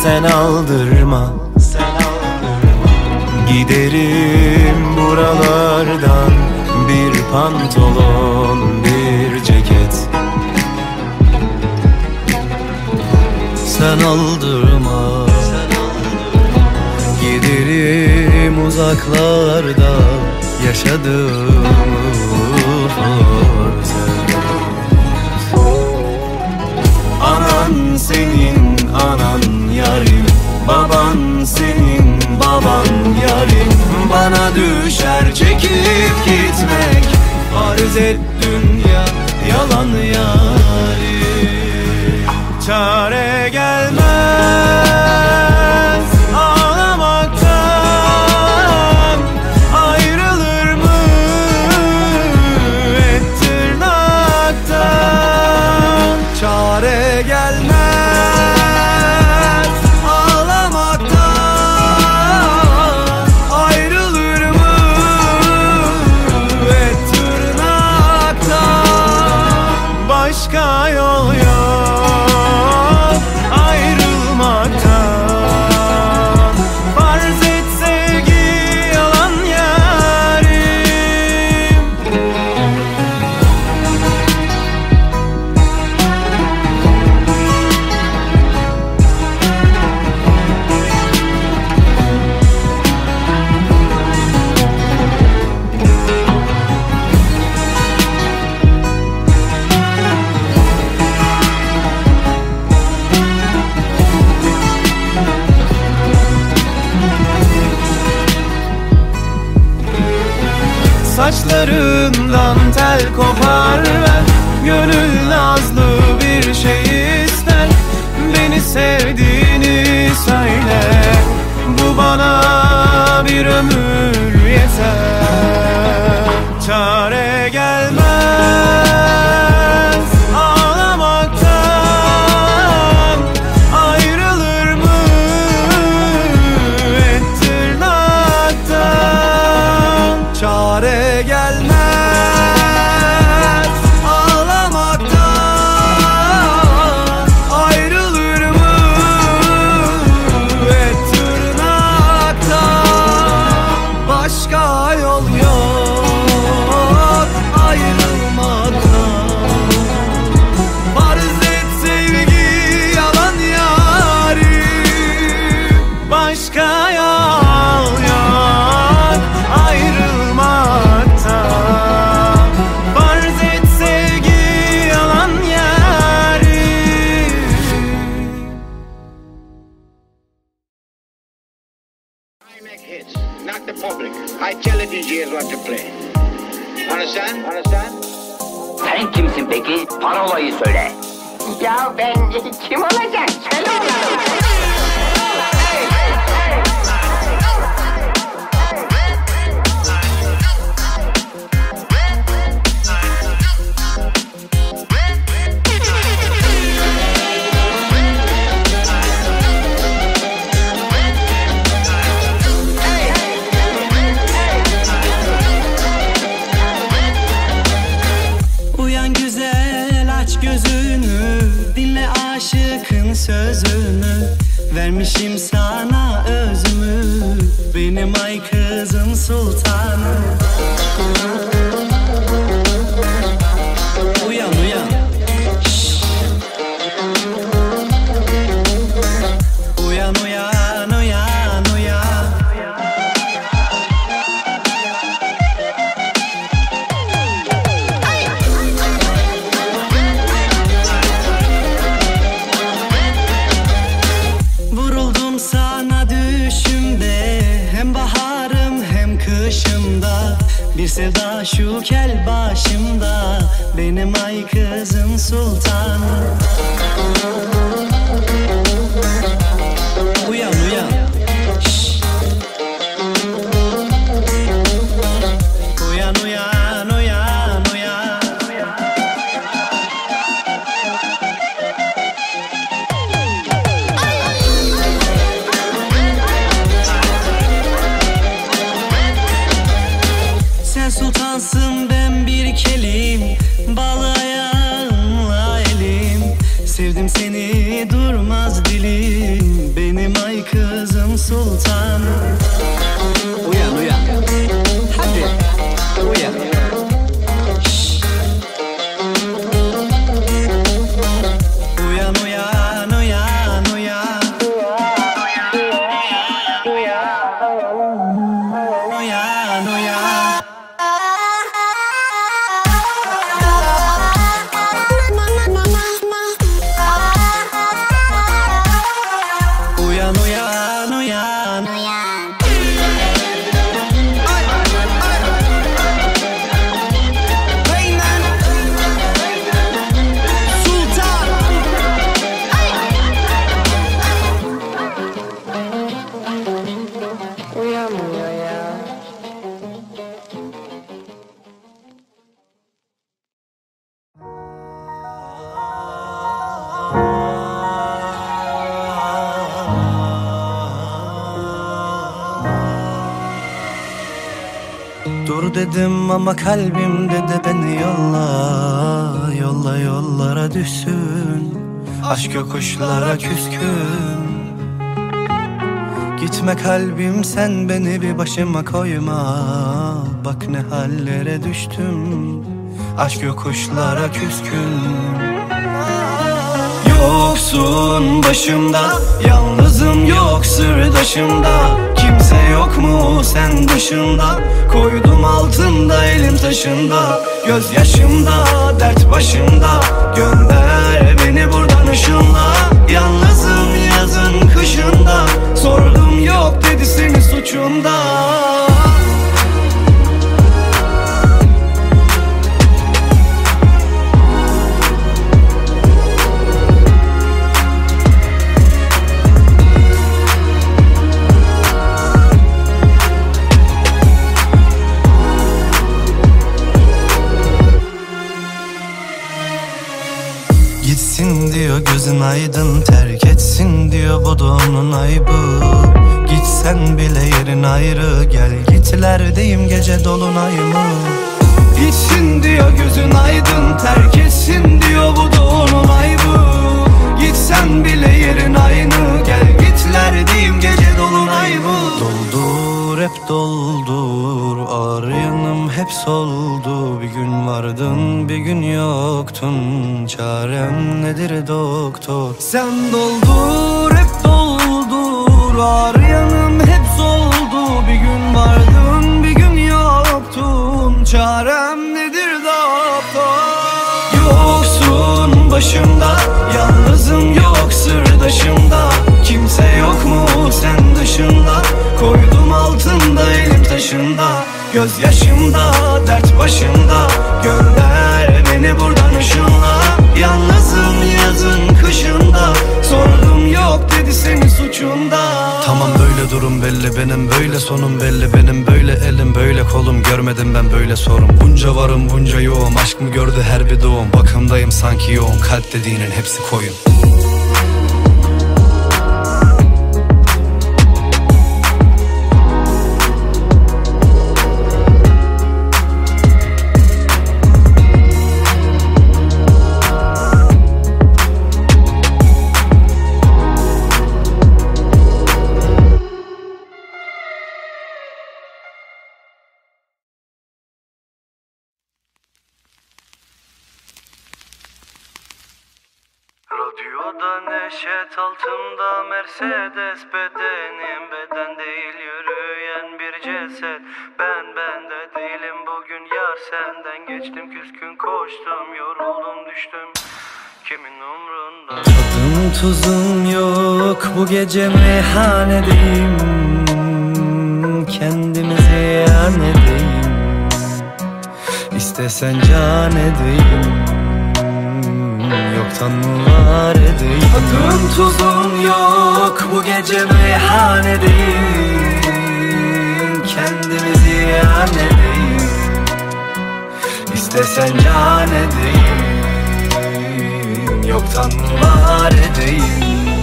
sen aldırma, sen aldırma. Giderim buralardan, bir pantolon, bir ceket. Sen aldırma, sen aldırma. Giderim uzaklarda, yaşadığım anan senin anan yarim, baban senin baban yarim. Bana düşer çekip gitmek, farz et dünya yalan yarim. Çare gelmez ağlamaktan, ayrılır mı et tırnaktan. Çare gelmez ağlamaktan, ayrılır mı et tırnaktan. Başka yol yok ayrılmaktan. Farz et sevgi yalan yarim. Saçlarından tel kopar ver, gönül nazlı bir şey ister. Beni sevdiğini söyle, bu bana bir ömür yeter. Çare gelmez ağlamaktan, ayrılır mı et tırnaktan. Çare gelmez ağlamaktan, ayrılır mı et tırnaktan. Başka yol yok ayrılmaktan. Farz et sevgi yalan yarim. Başka yol yok ayrılmaktan. Farz et sevgi yalan yarim. I make hits, not the public. I tell the DJs what to play. Understand? Understand? Sen kimsin peki? Parolayı söyle. Ya ben kim olacak? Söyle oğlum. Uyan güzel, aç gözünü, dinle aşıkın sözünü. Vermişim sana özümü, benim ay kızım sultanım. Uyan uyan. Şşş. Uyan uyan uyan uyan. Vuruldum sana düşümde, hem baharım hem kışımda. Bir sevda şu kel başımda, benim ay kızım sultanım. Uyan uyan. Şşş. Uyan uyan uyan uyan. Sen sultansın, ben bir kelim, bağlı ayağınla elim. Sevdim seni, durmaz dilim, beni dedim ama kalbim dedi beni yolla. Yolla yollara düşsün, aşk yokuşlara küskün. Gitme kalbim sen beni bir başıma koyma. Bak ne hallere düştüm, aşk yokuşlara küskün. Yoksun başımda, yalnızım yok sırdaşımda. Kimse yok mu sen dışında? Koydum altında elim taşında. Gözyaşımda, dert başımda. Gönder beni buradan ışınla. Yalnızım yazın kışında. Sordum yok dedi senin suçunda. Gitsin diyor gözün aydın, terk etsin diyor bu da onun aybı. Gitsen bile yerin ayrı, gel gitlerdeyim gece dolunay mı? Gitsin diyor gözün aydın, terk etsin diyor bu da onun aybı. Gitsen bile yerin aynı, gel gitlerdeyim gece dolunay mı? Doldur hep doldur, ağır yanım hep soldu. Bir gün vardın bir gün yoktun, çarem nedir doktor? Sen doldur hep doldur, ağır yanım hep soldu. Bir gün vardın bir gün yoktun, çarem nedir doktor? Yoksun başımda, yalnızım yok sırdaşımda. Kimse yok mu sen dışında? Koydum altında elim taşında. Gözyaşımda, dert başımda. Gönder beni buradan ışınla. Yalnızım yazın kışında. Sordum yok dedi senin suçunda. Tamam böyle durum belli, benim böyle sonum belli. Benim böyle elim böyle kolum, görmedim ben böyle sorun. Bunca varım bunca yoğum, aşk mı gördü her bir doğum. Bakımdayım sanki yoğun, kalp dediğinin hepsi koyun. Radyoda neşet altımda Mercedes, bedenim beden değil yürüyen bir ceset. Ben de değilim bugün yar senden geçtim, küskün koştum yoruldum düştüm, kimin umrunda? Tadım tuzum yok bu gece meyhanedeyim, kendimi ziyan edeyim, İstesen can edeyim, yoktan mı var edeyim? Tadım tuzum yok bu gece meyhanedeyim, kendimi ziyan edeyim, İstesen can edeyim, yoktan mı var edeyim?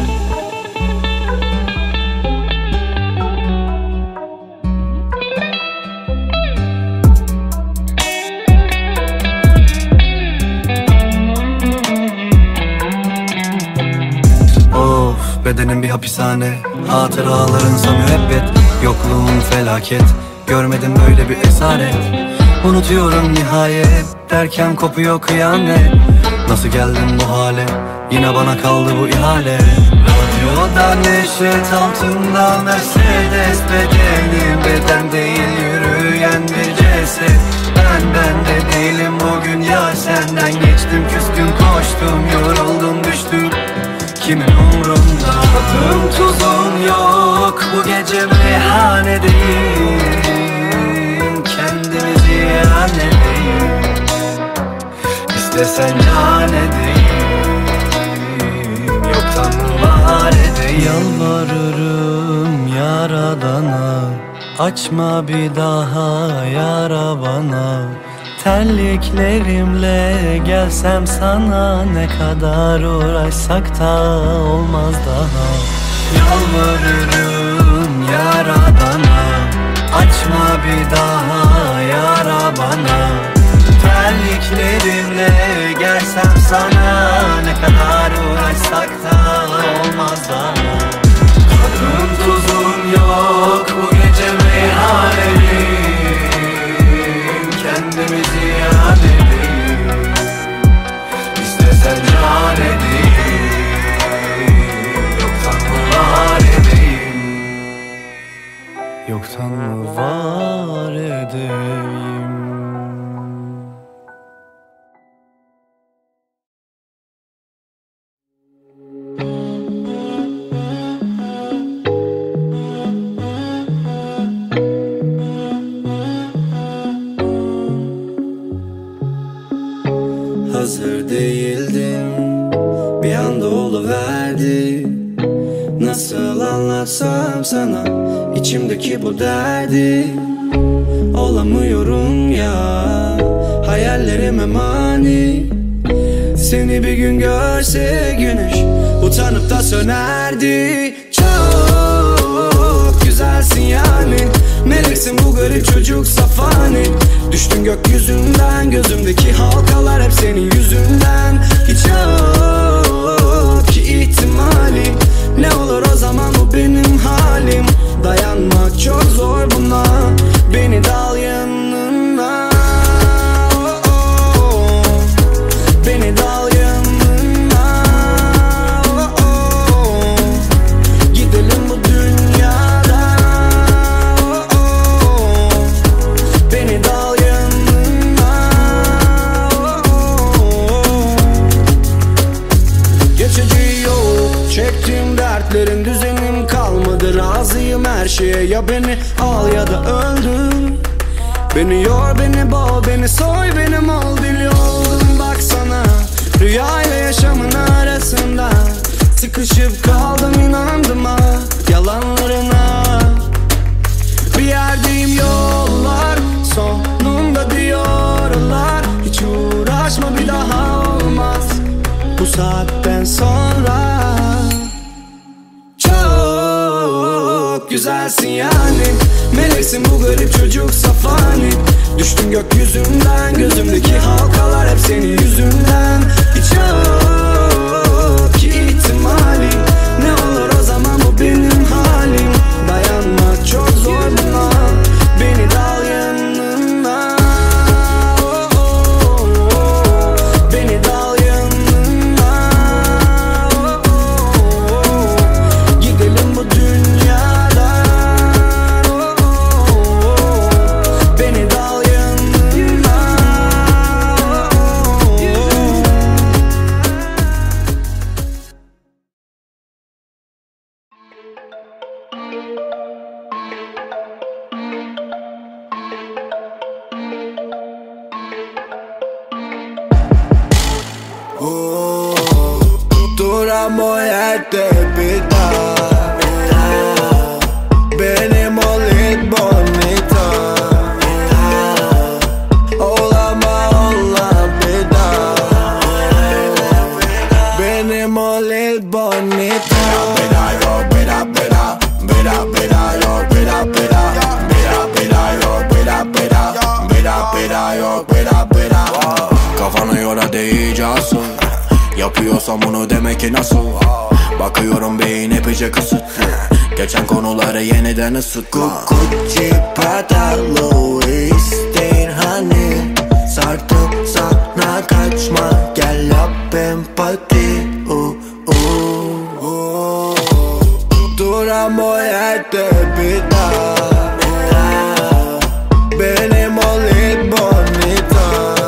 Bedenim bir hapishane, hatıralarınsa müebbet. Yokluğun felaket, görmedim böyle bir esaret. Unutuyorum nihayet, derken kopuyor kıyamet. Nasıl geldim bu hale, yine bana kaldı bu ihale. Radyoda neşet altında Mercedes, bedenim beden değil yürüyen bir ceset. Ben de değilim bugün yar senden geçtim, küskün koştum yoruldum düştüm, kimin umrunda? Tadım tuzum yok bu gece meyhanedeyim, kendimi ziyan edeyim, İstesen can edeyim, yoktan var edeyim. Yalvarırım yaradana, açma bir daha yara bana. Terliklerimle gelsem sana, ne kadar uğraşsak da olmaz daha. Yalvarırım yaradana, açma bir daha yara bana. Terliklerimle gelsem sana, ne kadar uğraşsak da olmaz bana. Tadım tuzum yok bu gece meyhaneliyim, kendimi ziyan edeyim, İstesen can edeyim, yoktan mı var edeyim, yoktan mı var edeyim. Hazır değildim, bir anda oluverdi. Nasıl anlatsam sana içimdeki bu derdi. Olamıyorum ya, hayallerime mani. Seni bir gün görse güneş utanıp da sönerdi. Çok güzelsin yani, meleksin bu garip çocuk safani. Düştün gökyüzünden, gözümdeki halkalar hep senin yüzünden. Hiç yok ki ihtimali, ne olur o zaman bu benim halim. Dayanmak çok zor buna, beni dal yanına, beni dal yanına, gidelim bu dünyada, beni dal yanına. Geçici yok, çektiğim dertlerin düzenim kalmadı. Razıyım her şeye, ya beni al ya da öldür. Beni yor, beni boğ, beni soy, benim ol, deli oldum baksana. Rüyayla yaşamın arasında sıkışıp kaldım, inandım ha yalanlarına. Bir yerdeyim, yollar sonunda diyorlar. Hiç uğraşma, bir daha olmaz bu saatten sonra. Çok güzelsin yani, meleksin bu garip çocuk safani. Düştün gökyüzünden, gözümdeki halkalar hep senin yüzünden. Hiç yok ki ihtimali, ne olur o zaman bu benim halim. Dayanmak çok zor buna, beni dal yanına, beni dal yanına, gidelim bu dünyada, beni dal yanına. Duramo yerde bir daha, benim ol it bonita. Olama ola bir daha, benim ol it bonita. Beda yo, beda beda, beda beda yo, beda beda, beda beda yo, beda beda, beda beda yo, beda beda. Kafanı yola değeceksin, yapıyorsam bunu demek ki nasıl? Bakıyorum beyin epeyce kısıtlı, geçen konuları yeniden ısıtma. Gucci, Prada, Louis değil hani. Sartıp sana kaçma, gel yap empati. Duram o yerde bir daha, benim ol it bonita.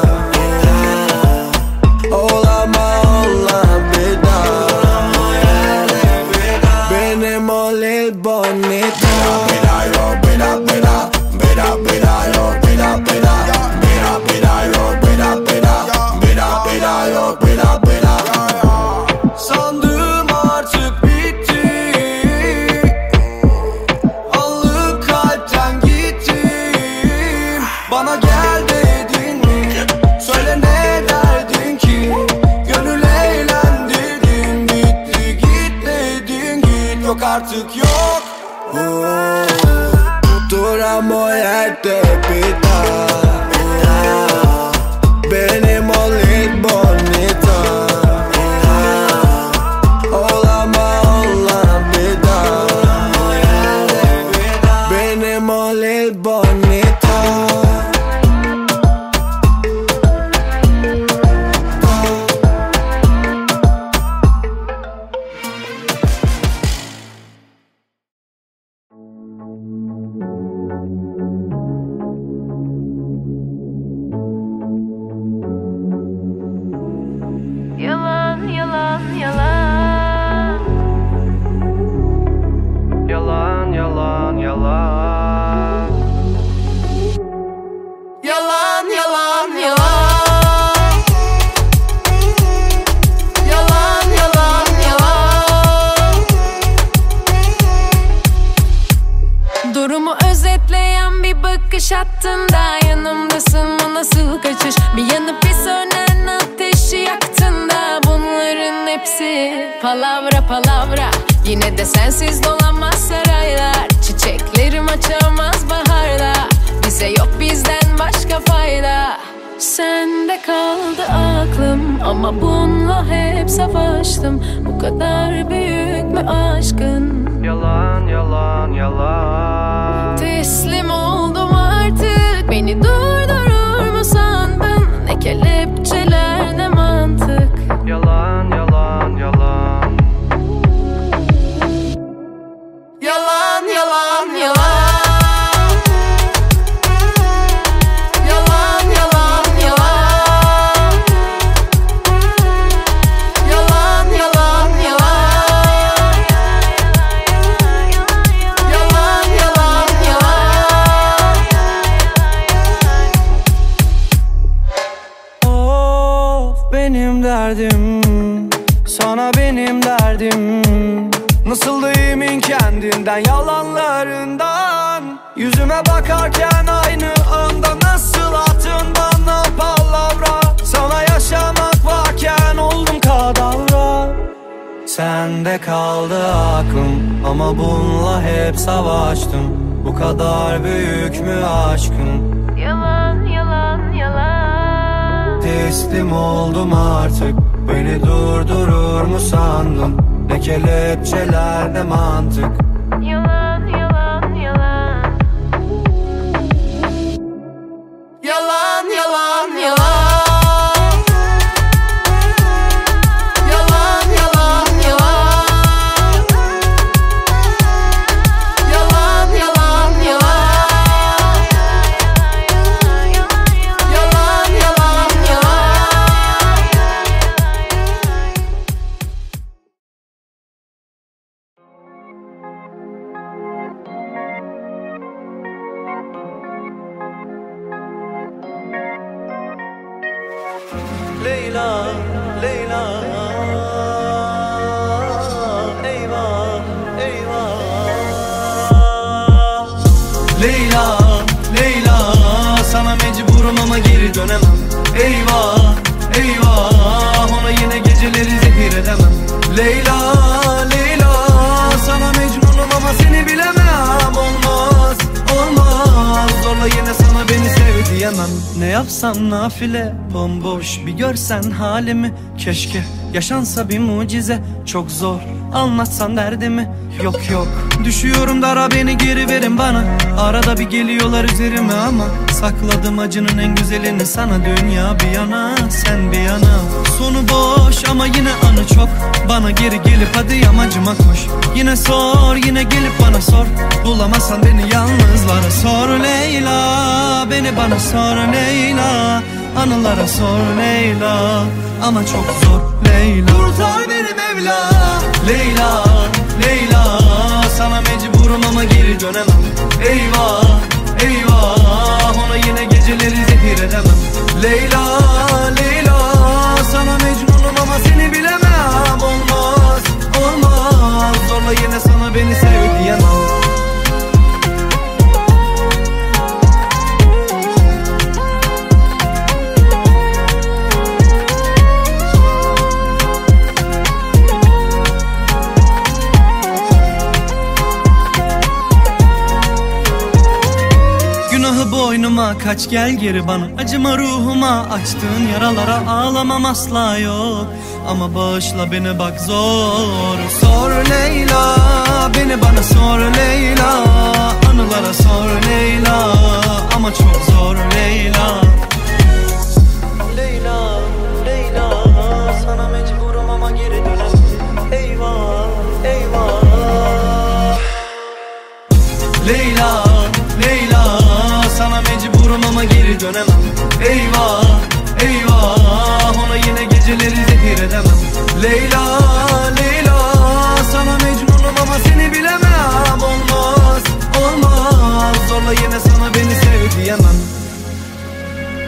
Olama ola bir daha, benim ol it bonita. Beda yo, beda beda, beda beda yo, beda beda, beda beda yo, beda beda, beda beda yo, beda beda. Sandım artık bitti, allık kalpten gittim. Bana gel dedin mi? Söyle ne derdin ki? Gönül eğlendirdin, gitti git dedin git. Yok artık yok. Duram o yerde bir daha, bakış attığında yanımdasın, bu nasıl kaçış? Bir yanıp bir sönen ateşi yaktığında bunların hepsi palavra palavra. Yine de sensiz dolanmaz saraylar, çiçeklerim açamaz baharda. Bize yok bizden başka fayda. Sende kaldı aklım ama bununla hep savaştım. Bu kadar büyük mü aşkın? Yalan yalan yalan. Teslim oldum artık, beni durdurur mu sandın? Ne kelepçeler ne mantık. Yalan yalan yalan. Yalan yalan yalan. Benim derdim, sana benim derdim. Nasıl duyayım kendinden, yalanlarından. Yüzüme bakarken aynı anda nasıl attın bana palavra. Sana yaşamak varken oldum kadavra. Sende kaldı aklım ama bununla hep savaştım. Bu kadar büyük mü aşkın? Yalan yalan yalan. Teslim oldum artık, beni durdurur mu sandın? Ne kelepçeler ne mantık. Yalan yalan yalan. Yalan yalan yalan. Leyla, Leyla, eyvah, eyvah. Leyla, Leyla, sana mecburum ama geri dönemem. Eyvah, eyvah, ona yine geceleri zehir edemem. Leyla, Leyla, sana mecnunum ama seni bilemem. Olmaz, olmaz, zorla yine sana beni sev diyemem. Ne yapsam nafile, bomboş bir görsen halimi. Keşke yaşansa bir mucize, çok zor anlatsan derdimi. Yok yok, düşüyorum dara, beni geri verin bana. Arada bir geliyorlar üzerime ama sakladım acının en güzelini sana. Dünya bir yana, sen bir yana. Sonu boş ama yine anı çok. Bana geri gelip hadi yamacıma koş. Yine sor, yine gelip bana sor. Bulamazsan beni yalnızlara sor Leyla. Beni bana sor Leyla. Anılara sor Leyla. Ama çok zor Leyla. Kurtar beni Mevla. Leyla, Leyla, sana mecburum ama geri dönemem. Eyvah, eyvah, ona yine geceleri zehir edemem. Leyla, Leyla, sana mecnunum ama seni bilemem. Olmaz, olmaz, zorla yine sana beni sev diyemem. Boynuma kaç, gel geri bana. Acıma ruhuma, açtığın yaralara ağlamam asla yok. Ama bağışla beni bak zor. Sor Leyla, beni bana sor Leyla. Anılara sor Leyla. Ama çok zor Leyla. Leyla, Leyla, sana mecburum ama geri dönemem. Eyvah, eyvah. Leyla, Leyla, sana mecburum ama geri dönemem. Eyvah, eyvah, ona yine geceleri zehir edemem. Leyla, Leyla, sana mecnunum ama seni bilemem. Olmaz, olmaz, zorla yine sana beni sev diyemem.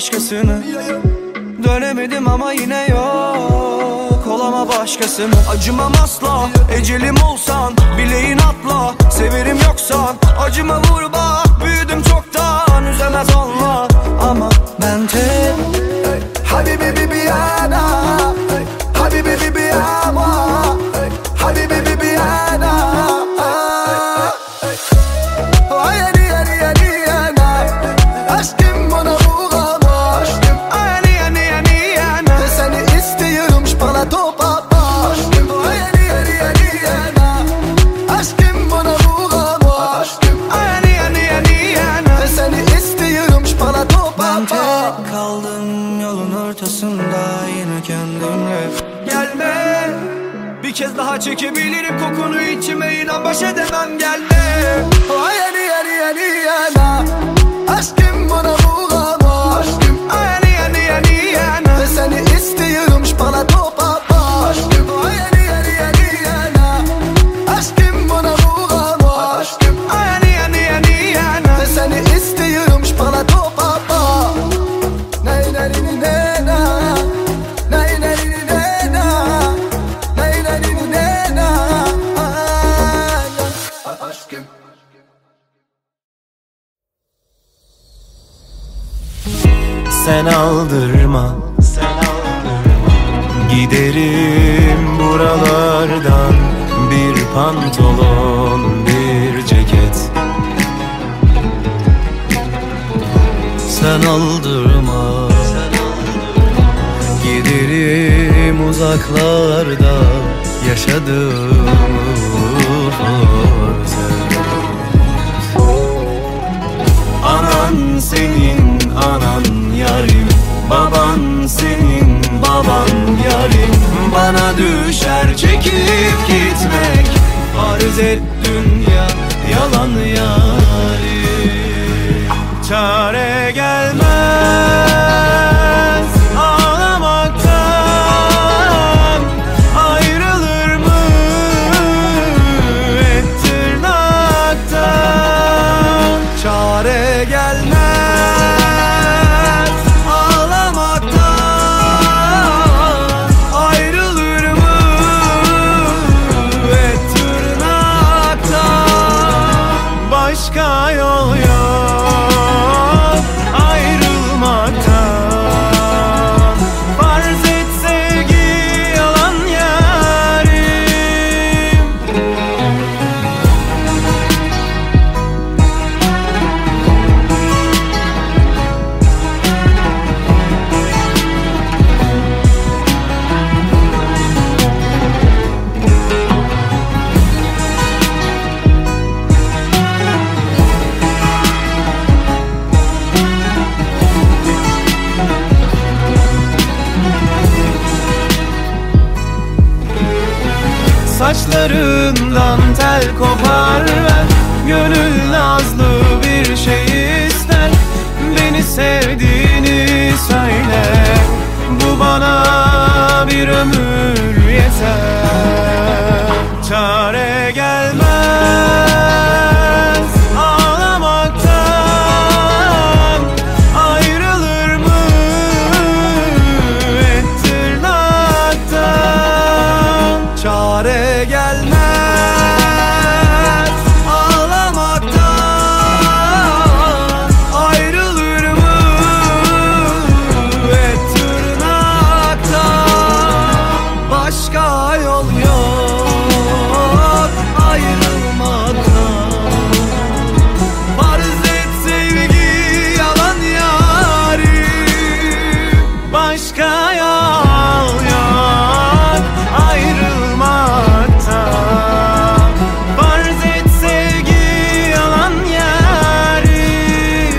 başkasını. Dönemedim ama yine yok, olama başkası mı? Acımam asla, ecelim olsan, bileğin atla. Severim yoksan, acıma vur bak. Büyüdüm çoktan, üzemez olma. Ama ben tek Habibi Bibiana, Habibi Bibiana, Habibi Bibiana. Aşkım bana uğrama, aşkım seni istiyorum şpala topa. Aşkım aşkım bana uğrama, aşkım seni istiyorum şpala topa. Ben tek kaldım yolun ortasında yine kendimle. Gelme, bir kez daha çekebilirim kokunu içime, inan baş edemem, gelme. Aşkım bana uğrama, aşkım seni istiyorum şpala topa. Aşkım aşkım bana uğrama, aşkım seni istiyorum şpala topa. Nay nay nay nay nay nay nay nay nay nay aşkım. Sen aldırma, giderim buralardan. Bir pantolon, bir ceket. Sen aldırma, giderim uzaklarda. Yaşadığım anan senin anan yarim, baban senin baban yarim. Bana düşer çekip gitmek, farz et dünya yalan yarim. Çare gelmez ağlamaktan, ayrılır mı et tırnaktan. Çare gelmez başka yol yok ayrılmaktan. Farz et sevgi yalan yarim. Saçlarından tel kopar ver, gönül nazlı bir şey ister. Beni sevdiğini söyle, bu bana bir ömür yeter. Çare gelmez ağlamaktan, ayrılır mı et tırnaktan. Çare gelmez ağlamaktan, ayrılır mı et tırnaktan. Başka yol yok ayrılmaktan. Farz et sevgi yalan yarim. Başka yol yok ayrılmaktan. Farz et sevgi yalan yarim.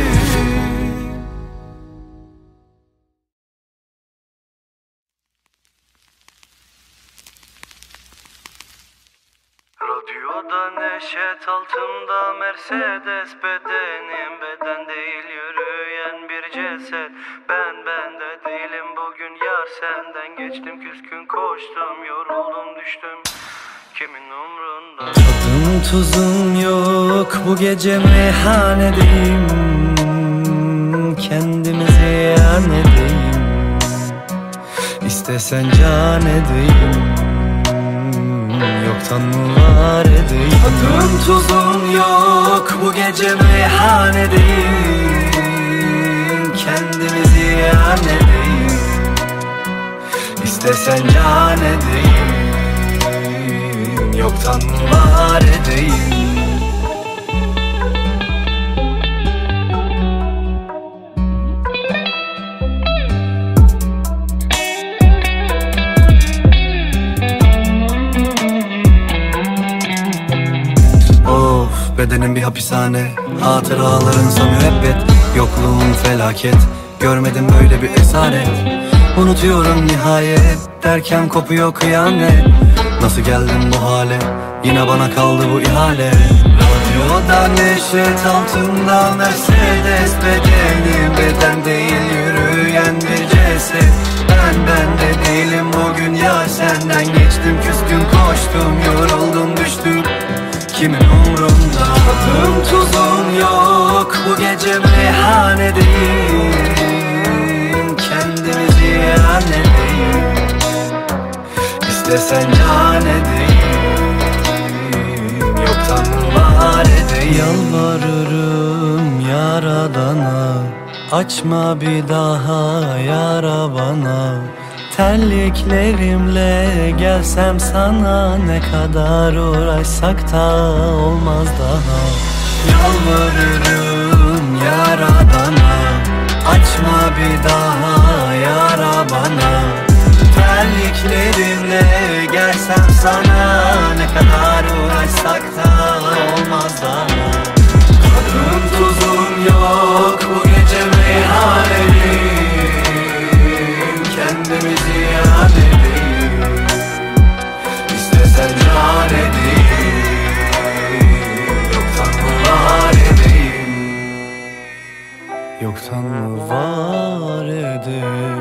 Radyoda neşet altında Mercedes, bedenim beden değil yürüyen bir ceset. Ben de değilim bugün yar, senden geçtim, küskün koştum, yoruldum düştüm, kimin umrunda. Tadım tuzum yok bu gece meyhanedeyim, kendimizi ziyan edeyim, İstesen can edeyim, yoktan mı var edeyim. Tadım tuzum yok, bu gece meyhanedeyim, kendimi ziyan edeyim, İstesen can edeyim, yoktan mı var edeyim. Bedenim bir hapishane, hatıralarınsa müebbet, yokluğun felaket, görmedim böyle bir esaret. Unutuyorum nihayet, derken kopuyor kıyamet. Nasıl geldim bu hale, yine bana kaldı bu ihale. Radyoda neşet, altında Mercedes, bedenim beden değil yürüyen bir ceset. Ben de değilim bugün ya, senden geçtim, küstüm koştum, yoruldum düştüm, kimin umrunda? Tadım tuzum yok, bu gece meyhanedeyim, kendimi ziyan edeyim, İstesen can edeyim, yoktan var edeyim. Yalvarırım yaradana, açma bir daha yara bana. Terliklerimle gelsem sana, ne kadar uğraşsak da olmaz daha. Yalvarırım yaradana, açma bir daha yara bana. Terliklerimle gelsem sana, ne kadar uğraşsak da olmaz daha. Tadım tuzum yok, bu gece meyhanedeyim, kendimi ziyan edeyim, İstesen can edeyim, yoktan mı var edeyim, yoktan mı var edeyim.